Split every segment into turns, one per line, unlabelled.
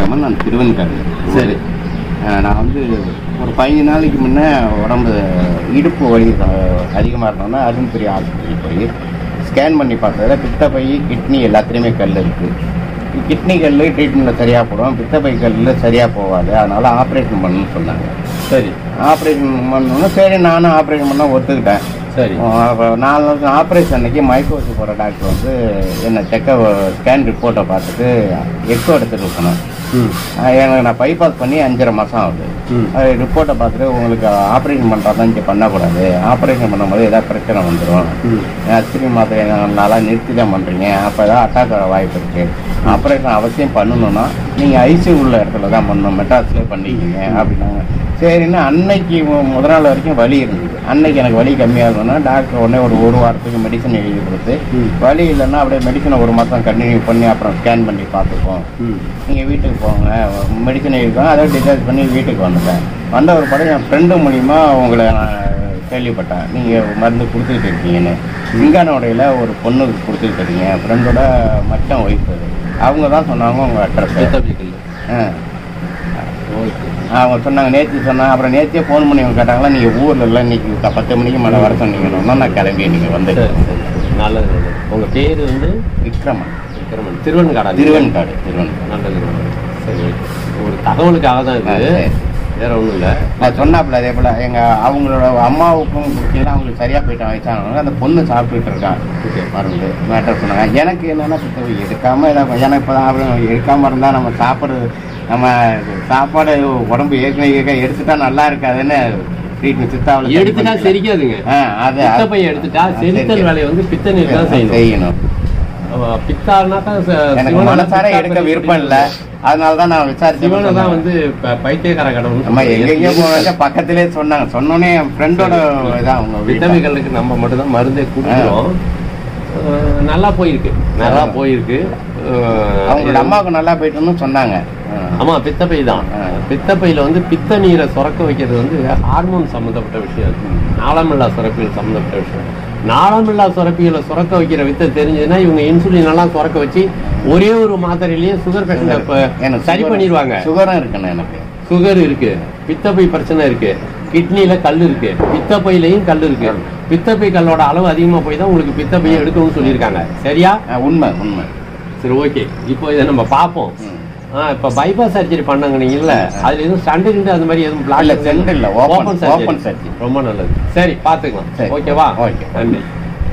ராமன், நான் திருவெண்காடு.
சரி.
நான் வந்து ஒரு 15 நாளைக்கு முன்னே உடம்பு இடுப்பு வலி அதிகமாக இருந்தோம்னா அதுவும் பெரிய ஆஸ்பத்திரிக்கு போய் ஸ்கேன் பண்ணி பார்த்ததுல பித்தப்பை, கிட்னி எல்லாத்துலேயுமே கல் இருக்குது. கிட்னி கல் ட்ரீட்மெண்ட்டில் சரியாக போடும், பித்தப்பை கல்லில் சரியாக போகாது, அதனால் ஆப்ரேஷன் பண்ணணும்னு சொன்னாங்க.
சரி.
ஆப்ரேஷன் பண்ணணும்னா சரி நானும் ஆப்ரேஷன் பண்ண ஒத்துக்கிட்டேன்.
சரி.
4 நாள் ஆப்ரேஷன் அன்னைக்கு மைக்கோசி போகிற டாக்டர் வந்து என்னை ஸ்கேன் ரிப்போர்ட்டை பார்த்துட்டு எக்கோ எடுத்துகிட்டு போனேன். எனக்கு நான் பைபாஸ் பண்ணி 5.5 மாதம் ஆகுது. ரிப்போர்ட்டை பார்த்துட்டு உங்களுக்கு ஆப்ரேஷன் பண்ணுறதா இங்கே பண்ணக்கூடாது, ஆப்ரேஷன் பண்ணும்போது ஏதாவது பிரச்சனை வந்துடும், அஸ்திரி மாத்திரை நல்லா நிறுத்தி தான் பண்ணுறீங்க, அப்போ ஏதாவது அட்டாக் வர வாய்ப்பு இருக்குது, ஆப்ரேஷன் அவசியம் பண்ணணும்னா நீங்கள் ஐசியூ உள்ள இடத்துல தான் பண்ணணும், மெட்ராஸ்லேயே பண்ணிக்கிங்க அப்படின்னாங்க. சரின்னா அன்னைக்கு முதல் நாள் வரைக்கும் வலி இருந்தது. அன்னைக்கு எனக்கு வலி கம்மியாக இருந்ததுன்னா டாக்டர் உடனே ஒரு வாரத்துக்கு மெடிசன் எழுதி கொடுத்து, வலி இல்லைன்னா அப்படியே மெடிசனை 1 மாதம் கண்டினியூ பண்ணி அப்புறம் ஸ்கேன் பண்ணி பார்த்துப்போம், நீங்கள் வீட்டுக்கு போங்க, மெடிசன் எழுதிக்கோங்க. அதை டிஸ்சார்ஜ் பண்ணி வீட்டுக்கு வந்துட்டேன். வந்த ஒரு படம் என் ஃப்ரெண்டு மூலிமா உங்களை நான் கேள்விப்பட்டேன், நீங்கள் மருந்து கொடுத்துக்கிட்டு இருக்கீங்கன்னு. சிங்கானோடையில் ஒரு பொண்ணுக்கு கொடுத்துக்கிட்டு இருக்கீங்க, ஃப்ரெண்டோட மச்சான் ஒய்ஃப், அவங்க தான் சொன்னாங்க உங்கள் அட்ரஸ். அவங்க சொன்னாங்க, நேற்று சொன்னாங்க. அப்புறம் நேற்றே ஃபோன் பண்ணி அவங்க கேட்டாங்களா, நீங்கள் ஊரில் இல்லை, இன்னைக்கு 10 மணிக்கு மேலே வர சொன்னீங்கன்னா நான் கிளம்பி நீங்கள் வந்து.
நல்லது. உங்கள் பேர் வந்து
விக்ரமன்.
திருவெண்காடு. நல்லது. சரி, ஒரு தகவலுக்காக தான் இது, வேற ஒன்றும் இல்லை.
நான் சொன்னாப்புல அதே போல் அவங்களோட அம்மாவுக்கும் குடிக்கலாம், அவங்களுக்கு சரியாக போயிட்டான் வயசானவங்க. அந்த பொண்ணு சாப்பிட்டுட்டு இருக்கான் மருந்து மேட்டர் சொன்னாங்க. எனக்கு என்னென்னா பித்தப்பை எடுக்காமல் எனக்கு இப்போ தான் எடுக்காமல் இருந்தால் நம்ம சாப்பாடு உடம்பு ஏற்கனவே எடுத்துட்டா நல்லா இருக்காதுன்னு சித்தாவில்
எடுத்துட்டா செரிக்காதுங்க. பித்தப்பை எடுத்துட்டா செரித்தல் வேலையை வந்து பித்த நீர் தான் செய்யணும். பித்தாருனாக்கா
எனக்கு மனசார எடுக்க விருப்பம் இல்லை, அதனாலதான் நான் விசாரிச்சு
தான் வந்து பைத்தியக்கார கடவுள்
நம்ம எங்கெங்கயோ போனாக்க பக்கத்திலே சொன்னாங்க. சொன்னோன்னே என் ஃப்ரெண்டோட இதான் அவங்க
விட்டமிகளுக்கு நம்ம மட்டும் தான் மருந்தே கொடுக்குறோம். நல்லா போயிருக்கு.
அவங்களோட அம்மாவுக்கு நல்லா போயிட்டுன்னு சொன்னாங்க.
ஆமா, பித்தப்பை தான். பித்தப்பையில வந்து பித்த நீரை சுரக்க வைக்கிறது வந்து ஹார்மோன் சம்பந்தப்பட்ட விஷயம், நாளமில்லா சுரப்பிகள் சம்பந்தப்பட்ட விஷயம். நாளமில்லா சுரப்பிகளை சுரக்க வைக்கிற வித்தை தெரிஞ்சதுன்னா இவங்க இன்சுலின் எல்லாம் சுரக்க வச்சு ஒரே ஒரு மாத்திரையிலேயே சுகர் பேஷண்ட் சரி பண்ணிடுவாங்க.
சுகரும் இருக்குண்ணா, எனக்கு
சுகர் இருக்கு, பித்தப்பை பிரச்சனை இருக்கு, கிட்னில கல் இருக்கு, பித்தப்பையிலையும் கல் இருக்கு. பித்தப்பை கல்லோட அளவு அதிகமா போய் தான் உங்களுக்கு பித்தப்பையை எடுக்கணும்னு சொல்லியிருக்காங்க. சரியா?
உண்மை.
சரி, ஓகே. இப்போ இதை நம்ம பார்ப்போம். இப்ப பைபாஸ் சர்ஜரி பண்ணாங்க நீங்கல்ல, அதுல எதுவும் ஸ்டண்ட் அந்த மாதிரி எதுவும் பிளாக்
சென்ட் இல்ல, ஓபன் சர்ஜரி.
ரொம்ப நல்லது. சரி, பாத்துக்கலாம். ஓகேவா?
ஓகே,
நன்றி.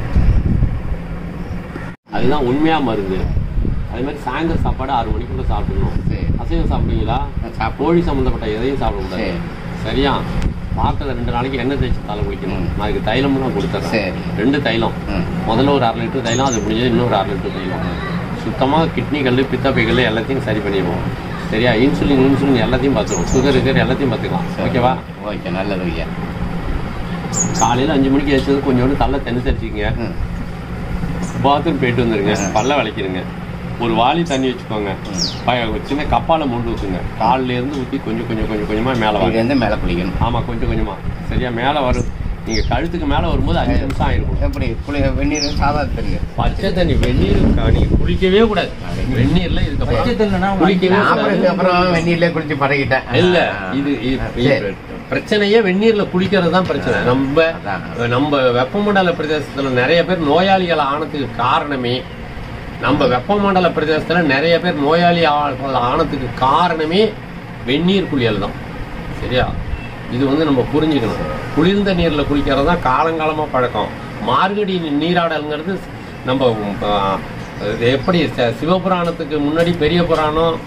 அதுதான் உண்மையா மருந்து. அதே மாதிரி சாயந்தரம் சாப்பாடு 6 மணிக்குள்ள சாப்பிடணும். அசைவம் சாப்பிடுவீங்களா? கோழி சம்பந்தப்பட்ட எதையும் சாப்பிடக்கூடாது. சரியா? வாரத்தில் 2 நாளைக்கு எண்ணெய் தேய்ச்சி தலை குளிக்கணும். நான் அதுக்கு தைலம் தான் கொடுத்துறேன். 2 தைலம். முதல்ல ஒரு 1/2 லிட்டர் தைலம், அது முடிஞ்சது இன்னொரு 1/2 லிட்டர் தைலம். சுத்தமாக கிட்னி கல், பித்தப்பை கல் எல்லாத்தையும் சரி பண்ணிடுவோம். சரியா? இன்சுலின் எல்லாத்தையும் பார்த்துருவோம், சுகர் இருக்கிற எல்லாத்தையும் பார்த்துக்கலாம். ஓகேவா?
ஓகே, நல்லது ஐயா.
காலையில் 5 மணிக்கு எழுச்சது கொஞ்சோண்டு தள்ள தண்ணி தெளிச்சிக்கங்க, பாத்ரூம் போயிட்டு வந்துருங்க, பல்ல விளக்கிடுங்க, ஒரு வாளி தண்ணி வச்சுக்கோங்க, சின்ன கப்பால மூண்டு ஊற்றுங்க. காலில இருந்து ஊற்றி கொஞ்சமா மேலே
குளிக்கணும்.
ஆமா, கொஞ்சமா. சரியா? மேலே வரும். நீங்க கழுத்துக்கு மேல வரும்போது 5 நிமிஷம் ஆயிருக்கும்.
எப்படி வெந்நீர் சாதாரண தண்ணி,
பச்சை தண்ணி, வெந்நீர் நீங்க குளிக்கவே கூடாது. வெந்நீர்ல
குளிக்கவே அப்புறம் வெந்நீர்ல குளிச்சு பழகிட்டேன்.
இல்ல, இது பிரச்சனையே வெந்நீர்ல குளிக்கிறது தான் பிரச்சனை. நம்ம வெப்பமண்டல பிரதேசத்துல நிறைய பேர் நோயாளிகள் ஆனதுக்கு காரணமே, நம்ம வெப்பமண்டல பிரதேசத்துல நிறைய பேர் நோயாளி ஆனதுக்கு காரணமே வெந்நீர் குளியல் தான். சரியா? இது வந்து நம்ம புரிஞ்சுக்கணும். குளிர்ந்த நீர்ல குளிக்கிறது தான் காலங்காலமா பழக்கம். மார்கழி நீராடல்ங்கிறது நம்ம எப்படி சிவபுராணத்துக்கு முன்னாடி பெரிய புராணம்,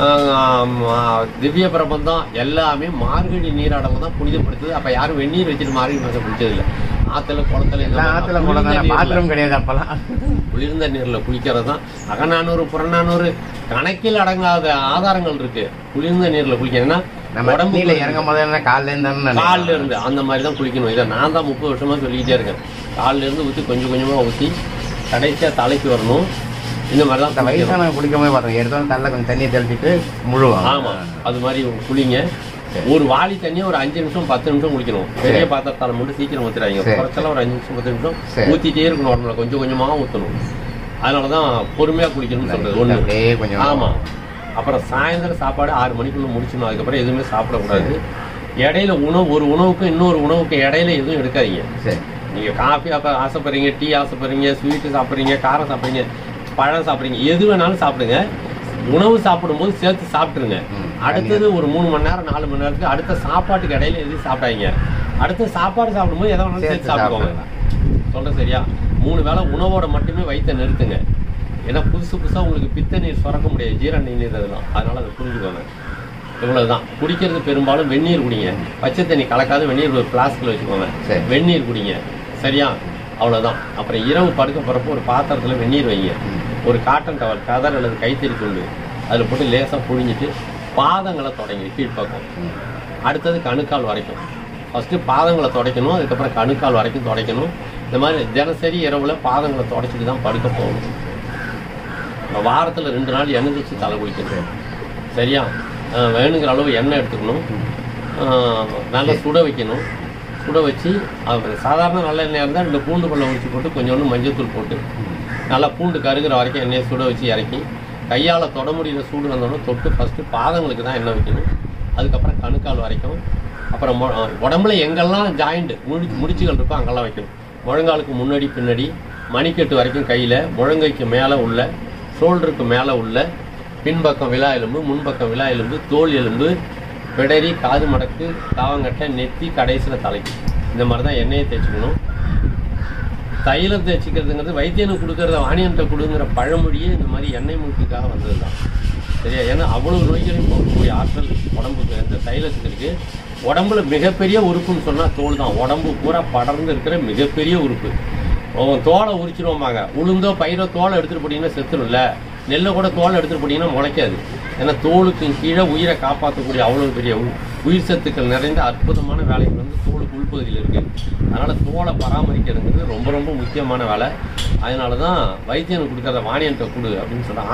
திவ்ய பிரபந்தம் எல்லாமே மார்கழி நீராடல் தான் புனிதப்படுத்துது. அப்ப யாரும் வெந்நீர் வச்சுட்டு மார்கழி மாதம் குளிச்சது இல்லை. ஆத்துல
குளத்துல கிடையாது. அப்பெல்லாம்
குளிர்ந்த நீர்ல குளிக்கிறது தான். அகநானூறு புறநானூறு கணக்கில் அடங்காத ஆதாரங்கள் இருக்கு குளிர்ந்த நீர்ல குளிக்கிறதுன்னா.
உடம்புல இறங்கும் போது காலில
இருந்து அந்த மாதிரி தான் குளிக்கணும். இதை நான் தான் 30 வருஷமா சொல்லிக்கிட்டே இருக்கேன். காலில இருந்து ஊற்றி கொஞ்சமா ஊற்றி கடைசியா தலைக்கு வரணும். இந்த மாதிரி தான்
வயசான குளிக்கவே பார்த்தோம். எடுத்தோம் தள்ள கொஞ்சம் தண்ணியை தெளிச்சிட்டு முழுவோம்.
ஆமா, அது மாதிரி குளிங்க. ஒரு வாளி தண்ணியை ஒரு 5 நிமிஷம் 10 நிமிஷம் குளிக்கணும். பெரிய பாத்திரத்தால மட்டும் சீக்கிரம் ஊத்துறாங்க. குறைச்செல்லாம் ஒரு 5 நிமிஷம் 10 நிமிஷம் ஊத்திட்டே இருக்கணும். கொஞ்சமா ஊற்றணும். அதனாலதான் பொறுமையா குளிக்கணும்னு சொல்றது ஒண்ணு. ஆமா, அப்புறம் சாயந்தரம் சாப்பாடு 6 மணிக்குள்ள முடிச்சிடணும். அதுக்கப்புறம் எதுவுமே சாப்பிடக்கூடாது. இடையில ஒரு உணவுக்கும் இன்னொரு உணவுக்கும் இடையில எதுவும் எடுக்காதீங்க. நீங்க காஃபி ஆசைப்படுறீங்க, டீ ஆசைப்படுறீங்க, ஸ்வீட்டு சாப்பிட்றீங்க, காரம் சாப்பிட்றீங்க, பழம் சாப்பிட்றீங்க, எது வேணாலும் சாப்பிடுங்க. உணவு சாப்பிடும்போது சேர்த்து சாப்பிட்டுருங்க. அடுத்தது ஒரு 3 மணி நேரம் 4 மணி நேரத்துக்கு அடுத்த சாப்பாட்டுக்கு இடையில எதுவும் சாப்பிடாதீங்க. அடுத்த சாப்பாடு சாப்பிடும்போது எதை வேணாலும் சேர்த்து சாப்பிடுவாங்க. சொல்றேன் சரியா? 3 வேளை உணவோட மட்டுமே வயிற்ற நிறுத்துங்க. ஏன்னா புதுசா உங்களுக்கு பித்த நீர் சுரக்க முடியாது, ஜீரண நீர் அதெல்லாம். அதனால அதை புரிஞ்சுக்கோங்க. இவ்வளவுதான். குடிக்கிறது பெரும்பாலும் வெந்நீர் குடிங்க. பச்சை தண்ணி கலக்காத வெந்நீர் ஒரு பிளாஸ்கில் வச்சுக்கோங்க. வெந்நீர் குடிங்க. சரியா? அவ்வளவுதான். அப்புறம் இரவு படுக்க போறப்போ ஒரு பாத்திரத்துல வெந்நீர் வைங்க. ஒரு காட்டன் டவல், கதர் அல்லது கைத்தறி துண்டு அதில் போட்டு லேசாக புழிஞ்சிட்டு பாதங்களை தொடங்கி கீழ்ப்பக்கம், அடுத்தது கணுக்கால் வரைக்கும். ஃபர்ஸ்ட் பாதங்களை துடைக்கணும், அதுக்கப்புறம் கணுக்கால் வரைக்கும் துடைக்கணும். இந்த மாதிரி தினசரி இரவுல பாதங்களை துடைச்சிட்டு தான் படுக்க போகணும். வாரத்தில் 2 நாள் எண்ணெய் தேய்ச்சி தலை குளிக்கணும். சரியா? வேணுங்கிற அளவு எண்ணெய் எடுத்துக்கணும். நல்லா சுட வைக்கணும். சுட வச்சு சாதாரண நல்ல எண்ணெயாக இருந்தால் 2 பூண்டு பல்லை உரிச்சு போட்டு கொஞ்சோண்டு மஞ்சத்தூள் போட்டு நல்லா பூண்டு கருகிற வரைக்கும் எண்ணெயை சுட வச்சு இறக்கி கையால் தொட முடியிற சூடு வந்தோடனே தொட்டு ஃபஸ்ட்டு பாதங்களுக்கு தான் எண்ணெய் வைக்கணும். அதுக்கப்புறம் கணுக்கால் வரைக்கும். அப்புறம் உடம்புல எங்கெல்லாம் ஜாயிண்ட் முடிச்சுகள் இருக்கோ அங்கெல்லாம் வைக்கணும். முழங்காலுக்கு முன்னாடி பின்னாடி மணிக்கட்டு வரைக்கும் கையில், முழங்கைக்கு மேலே உள்ள, ஷோல்டருக்கு மேலே உள்ள, பின்பக்கம் விலா எலும்பு, முன்பக்கம் விலா எலும்பு, தோல் எலும்பு, பிடரி, காது மடக்கு, காவங்கட்டை, நெத்தி, கடைசியில் தலைக்கு. இந்த மாதிரி தான் எண்ணெயை தேய்ச்சிக்கணும். தைலம் தேய்ச்சிக்கிறதுங்கிறது வைத்தியனுக்கு கொடுக்கறத வாணியன்ட்ட கொடுங்கிற பழமொழியே இந்த மாதிரி எண்ணெய் மூட்டுக்காக வந்தது தான். சரியா? ஏன்னா அவ்வளவு நோய்களையும் போகக்கூடிய ஆற்றல் உடம்புக்கு இந்த தைலத்துக்கு இருக்கு. உடம்புல மிகப்பெரிய உறுப்புன்னு சொன்னால் தோல் தான். உடம்பு பூரா படர்ந்து இருக்கிற மிகப்பெரிய உறுப்பு. தோலை உரிச்சிருவோம்பாங்க. உளுந்தோ பயிரோ தோலை எடுத்துகிட்டு போட்டிங்கன்னா செத்துரும்ல. நெல்லை கூட தோலை எடுத்துகிட்டு போட்டிங்கன்னா முளைக்காது. ஏன்னா தோலுக்கு கீழே உயிரை காப்பாற்றக்கூடிய அவ்வளோ பெரிய உயிர் சத்துக்கள் நிறைந்த அற்புதமான வேலைகள் வந்து தோலுக்கு உள்பகுதியில் இருக்குது. அதனால் தோலை பராமரிக்கிறதுங்கிறது ரொம்ப ரொம்ப முக்கியமான வேலை. அதனால தான் வைத்தியனுக்கு கொடுக்காத வாணியன்ட்ட கொடு அப்படின்னு சொல்கிறேன்.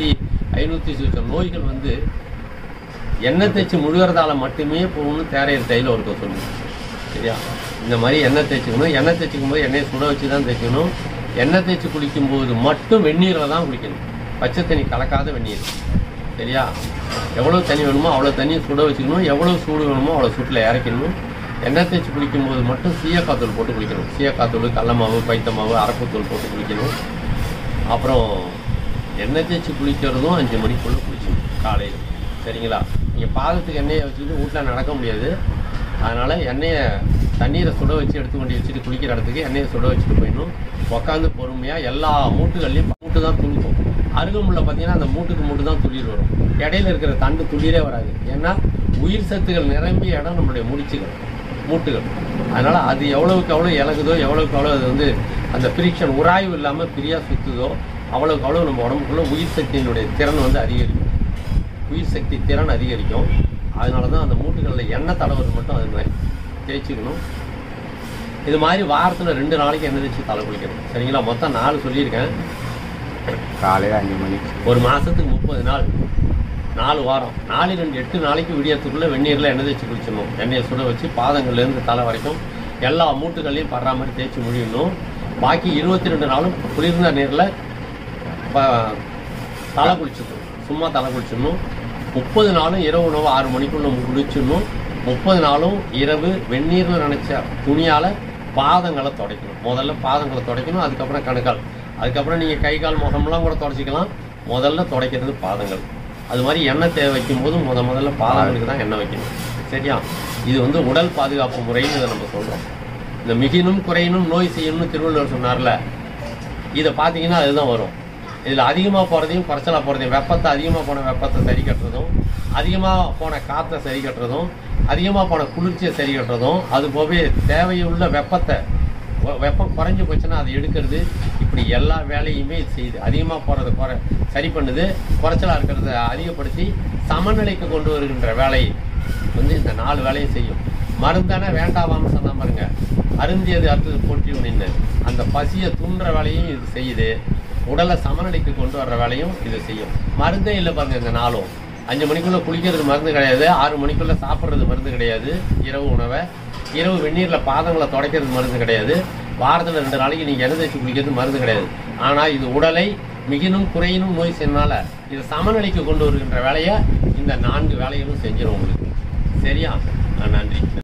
1500 சில நோய்கள் வந்து எண்ணெய் தேய்ச்சி முழுகிறதால மட்டுமே போகணும்னு தேரையர் தைலம் இருக்க சொல்லுங்க. சரியா? இந்த மாதிரி எண்ணெய் தேய்ச்சிக்கணும். எண்ணெய் தேய்ச்சிக்கும் போது எண்ணெயை சுட வச்சு தான் தேய்க்கணும். எண்ணெய் தேய்ச்சி குளிக்கும்போது மட்டும் வெந்நீரில் தான் குளிக்கணும். பச்சை தண்ணி கலக்காத வெந்நீர். சரியா? எவ்வளோ தண்ணி வேணுமோ அவ்வளோ தண்ணியை சுட வச்சுக்கணும். எவ்வளோ சூடு வேணுமோ அவ்வளோ சூட்டில் இறக்கணும். எண்ணெய் தேய்ச்சி குளிக்கும்போது மட்டும் சீயக்காத்தூள் போட்டு குளிக்கணும். சீயக்காத்தூள், கடல மாவு, பைத்த மாவு, அரப்புத்தூள் போட்டு குளிக்கணும். அப்புறம் எண்ணெய் தேய்ச்சி குளிக்கிறதும் 5 மணிக்குள்ளே குளிக்கணும் காலையில். சரிங்களா? நீங்கள் பாதத்துக்கு எண்ணெயை வச்சுக்கிட்டு வீட்டில் நடக்க முடியாது. அதனால் எண்ணெயை தண்ணீரை சுட வச்சு எடுத்து கொண்டு வச்சுட்டு குளிக்கிற இடத்துக்கு எண்ணெயை சுட வச்சுட்டு போயிடணும். உட்காந்து பொறுமையாக எல்லா மூட்டுகள்லையும் மூட்டு தான் துளிக்கும். அருகம்புல்ல பார்த்தீங்கன்னா அந்த மூட்டு தான் துளிர் வரும். இடையில இருக்கிற தண்டு துளிரே வராது. ஏன்னா உயிர் சத்துக்கள் நிரம்பிய இடம் நம்மளுடைய மூட்டுகள். அதனால் அது எவ்வளவுக்கு எவ்வளோ இலகுதோ, எவ்வளவுக்கு எவ்வளோ அது வந்து அந்த பிரிக்ஷன் உராய்வு இல்லாமல் பிரியா சுற்றுதோ, அவ்வளவுக்கு அவ்வளோ நம்ம உடம்புக்குள்ள உயிர் சக்தியினுடைய திறன் வந்து அதிகரிக்கும். உயிர் சக்தி திறன் அதிகரிக்கும். அதனால தான் அந்த மூட்டுகளில் எண்ணெய் தடவுறது மட்டும் அது மாதிரி தேய்ச்சிக்கணும். இது மாதிரி வாரத்தில் 2 நாளைக்கு எண்ணெய் தேய்ச்சி தலை குளிக்கணும். சரிங்களா? மொத்தம் 4 சொல்லியிருக்கேன்.
காலையில் 5 மணிக்கு.
ஒரு மாதத்துக்கு 30 நாள், 4 வாரம், 4 2 8 நாளைக்கு விடியத்துக்குள்ளே வெந்நீரில் எண்ணெய் தேய்ச்சி குளிச்சிடணும். எண்ணெயை சுட வச்சு பாதங்கள்லேருந்து தலை வரைக்கும் எல்லா மூட்டுகளையும் படுற மாதிரி தேய்ச்சி முடியணும். பாக்கி 22 நாளும் குளிர்ந்த நீரில் தலை குளிச்சிடணும். சும்மா தலை குளிச்சிடணும். 30 நாளும் இரவு உணவு 6 மணிக்குள்ள குளிச்சிடணும். 30 நாளும் இரவு வெந்நீர்னு நினைச்ச துணியால் பாதங்களை துடைக்கணும். முதல்ல பாதங்களை துடைக்கணும். அதுக்கப்புறம் கணுக்கால். அதுக்கப்புறம் நீங்கள் கை கால் முகம்லாம் கூட துடைச்சிக்கலாம். முதல்ல துடைக்கிறது பாதங்கள். அது மாதிரி எண்ணெய் வைக்கும் போது முதல்ல பாதங்களுக்கு தான் எண்ணெய் வைக்கணும். சரியா? இது வந்து உடல் பாதுகாப்பு முறைன்னு இதை நம்ம சொல்கிறோம். இந்த மிகினும் குறையினும் நோய் செய்யணும்னு திருவள்ளுவர் சொன்னார்ல, இதை பார்த்தீங்கன்னா அதுதான் வரும். இதில் அதிகமாக போகிறதையும் குறைச்சலாக போகிறதையும், வெப்பத்தை அதிகமாக போன வெப்பத்தை சரி கட்டுறதும், அதிகமாக போன காற்றை சரி கட்டுறதும், அதிகமாக போன குளிர்ச்சியை சரி கட்டுறதும், அது போகவே தேவையுள்ள வெப்பம் குறைஞ்சி போச்சுன்னா அதை எடுக்கிறது, இப்படி எல்லா வேலையுமே செய்யுது. அதிகமாக போகிறத சரி பண்ணுது, குறைச்சலாக இருக்கிறத அதிகப்படுத்தி சமநிலைக்கு கொண்டு வருகின்ற வேலை வந்து இந்த 4 வேலையை செய்யும். மருந்தானே வேண்டாவான்னு சொன்னா பாருங்க, அருந்தியது அடுத்தது போட்டி நின்று அந்த பசியை தூண்டுற வேலையும் இது செய்யுது. உடலை சமநிலைக்கு கொண்டு வர்ற வேலையும் இது செய்யும். மருந்தே இல்லை பாருங்க. இந்த 4ம் 5 மணிக்குள்ள குளிக்கிறது மருந்து கிடையாது. 6 மணிக்குள்ள சாப்பிட்றது மருந்து கிடையாது. இரவு உணவை இரவு வெந்நீரில் பாதங்களை துடைக்கிறது மருந்து கிடையாது. வாரத்தில் 2 நாளைக்கு நீங்கள் எண்ணெய் தேய்ச்சி குளிக்கிறது மருந்து கிடையாது. ஆனால் இது உடலை மிகினும் குறையினும் நோய் செய்யறதுனால இதை சமநிலைக்கு கொண்டு வருகின்ற வேலையை இந்த 4 வேலைகளும் செஞ்சிடும் உங்களுக்கு. சரியா? நன்றி.